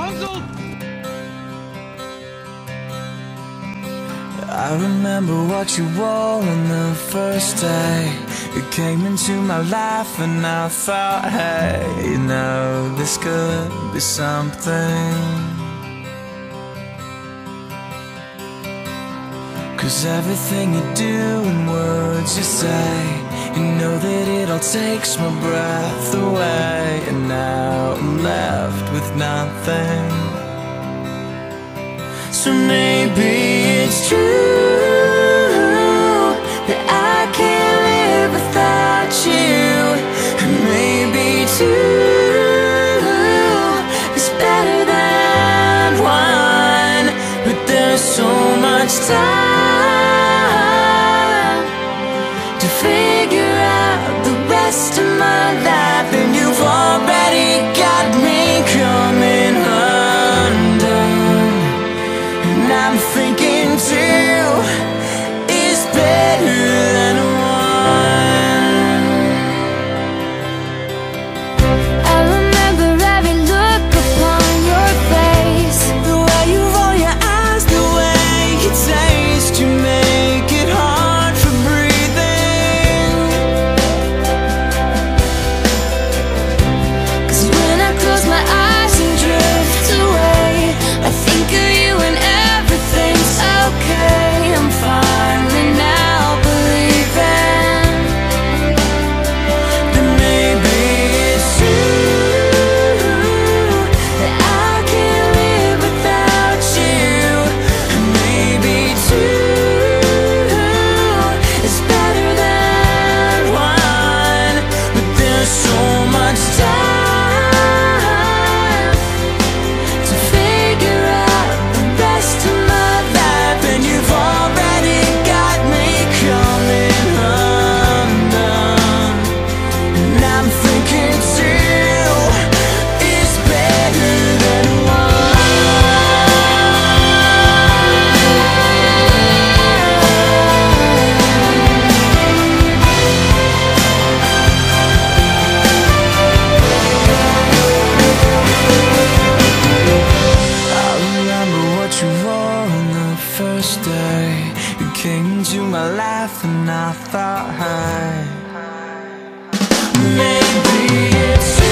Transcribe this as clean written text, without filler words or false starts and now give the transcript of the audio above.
Rapunzel! I remember what you wore on the first day. You came into my life and I thought, hey, you know, this could be something. 'Cause everything you do and words you say, you know that it all takes my breath away. And now I'm left with nothing. So maybe it's true that I can't live without you. And maybe two is better than one. But there's so much time to figure out the rest of my life, and you've already got me coming undone. And I'm thinking two is better than one. I remember every look upon your face, The way you roll your eyes, the way you taste, you make it hard for breathing. 'cause when I close my eyes and drift away, I think of you and everything's okay. I'm finally now believing Then maybe it's true that I can't live without you. and maybe two It's better than one. But there's so much time to figure out the rest of my life, and you've already got me coming undone. And I'm thinking two is better than I remember what you wore on the first day. You came into my life and I thought, hey, maybe it's